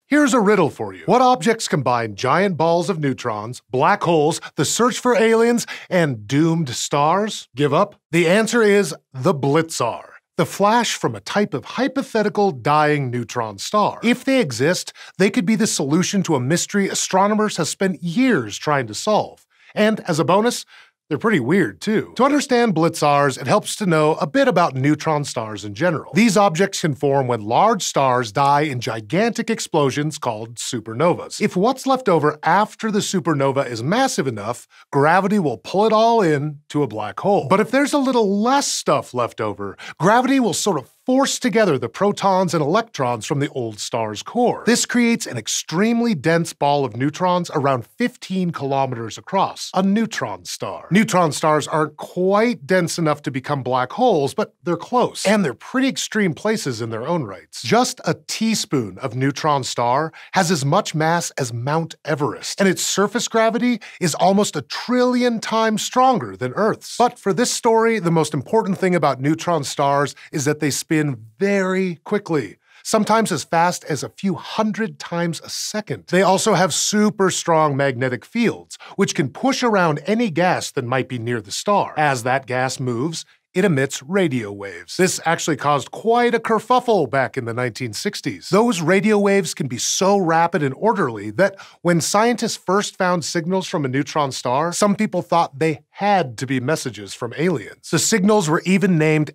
Here's a riddle for you. What objects combine giant balls of neutrons, black holes, the search for aliens, and doomed stars? Give up? The answer is the blitzar, the flash from a type of hypothetical dying neutron star. If they exist, they could be the solution to a mystery astronomers have spent years trying to solve. And as a bonus, they're pretty weird, too. To understand blitzars, it helps to know a bit about neutron stars in general. These objects can form when large stars die in gigantic explosions called supernovas. If what's left over after the supernova is massive enough, gravity will pull it all in to a black hole. But if there's a little less stuff left over, gravity will sort of force together the protons and electrons from the old star's core. This creates an extremely dense ball of neutrons around 15 kilometers across, a neutron star. Neutron stars aren't quite dense enough to become black holes, but they're close. And they're pretty extreme places in their own rights. Just a teaspoon of neutron star has as much mass as Mount Everest, and its surface gravity is almost 1 trillion times stronger than Earth's. But for this story, the most important thing about neutron stars is that they spin very quickly, sometimes as fast as a few hundred times a second. They also have super strong magnetic fields, which can push around any gas that might be near the star. As that gas moves, it emits radio waves. This actually caused quite a kerfuffle back in the 1960s. Those radio waves can be so rapid and orderly that when scientists first found signals from a neutron star, some people thought they had to be messages from aliens. The signals were even named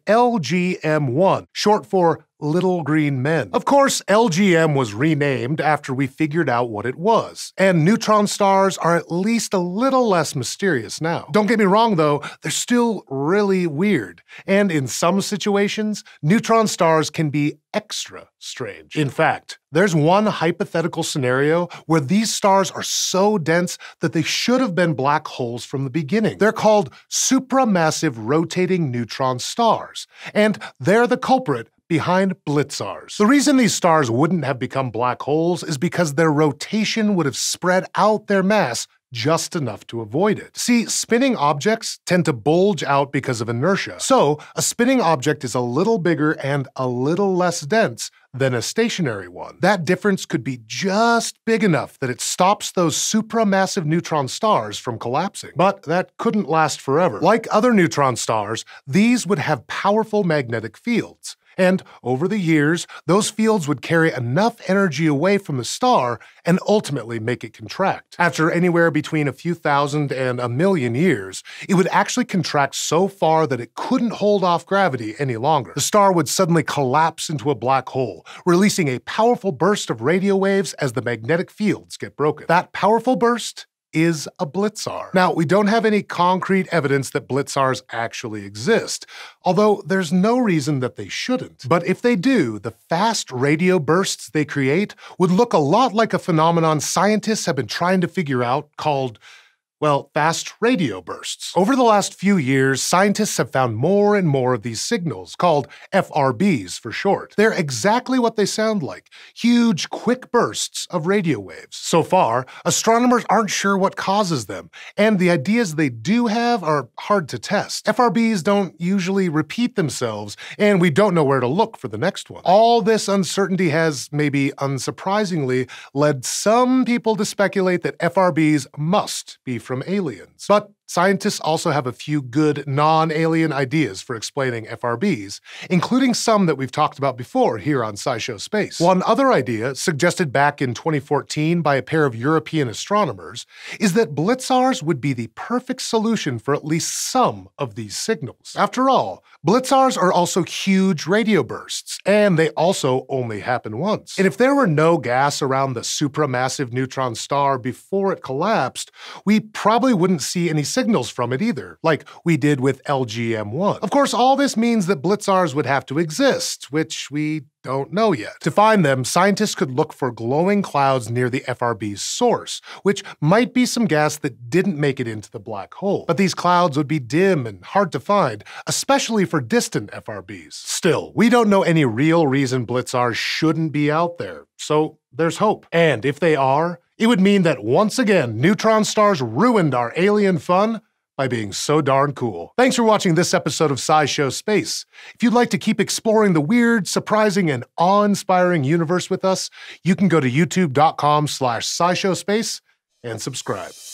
LGM-1, short for Little Green Men. Of course, LGM was renamed after we figured out what it was, and neutron stars are at least a little less mysterious now. Don't get me wrong though, they're still really weird, and in some situations, neutron stars can be extra strange. In fact, there's one hypothetical scenario where these stars are so dense that they should have been black holes from the beginning. They're called supramassive rotating neutron stars, and they're the culprit behind blitzars. The reason these stars wouldn't have become black holes is because their rotation would have spread out their mass just enough to avoid it. See, spinning objects tend to bulge out because of inertia. So, a spinning object is a little bigger and a little less dense than a stationary one. That difference could be just big enough that it stops those supramassive neutron stars from collapsing. But that couldn't last forever. Like other neutron stars, these would have powerful magnetic fields. And over the years, those fields would carry enough energy away from the star and ultimately make it contract. After anywhere between a few thousand and a million years, it would actually contract so far that it couldn't hold off gravity any longer. The star would suddenly collapse into a black hole, releasing a powerful burst of radio waves as the magnetic fields get broken. That powerful burst is a blitzar. Now, we don't have any concrete evidence that blitzars actually exist, although there's no reason that they shouldn't. But if they do, the fast radio bursts they create would look a lot like a phenomenon scientists have been trying to figure out called, well, fast radio bursts. Over the last few years, scientists have found more and more of these signals, called FRBs for short. They're exactly what they sound like, huge, quick bursts of radio waves. So far, astronomers aren't sure what causes them, and the ideas they do have are hard to test. FRBs don't usually repeat themselves, and we don't know where to look for the next one. All this uncertainty has, maybe unsurprisingly, led some people to speculate that FRBs must be from aliens. But scientists also have a few good non-alien ideas for explaining FRBs, including some that we've talked about before here on SciShow Space. One other idea, suggested back in 2014 by a pair of European astronomers, is that blitzars would be the perfect solution for at least some of these signals. After all, blitzars are also huge radio bursts, and they also only happen once. And if there were no gas around the supramassive neutron star before it collapsed, we probably wouldn't see any signals from it either, like we did with LGM-1. Of course, all this means that blitzars would have to exist, which we don't know yet. To find them, scientists could look for glowing clouds near the FRB's source, which might be some gas that didn't make it into the black hole. But these clouds would be dim and hard to find, especially for distant FRBs. Still, we don't know any real reason blitzars shouldn't be out there, so there's hope. And if they are, it would mean that once again, neutron stars ruined our alien fun, by being so darn cool. Thanks for watching this episode of SciShow Space. If you'd like to keep exploring the weird, surprising, and awe-inspiring universe with us, you can go to youtube.com/SciShowSpace and subscribe.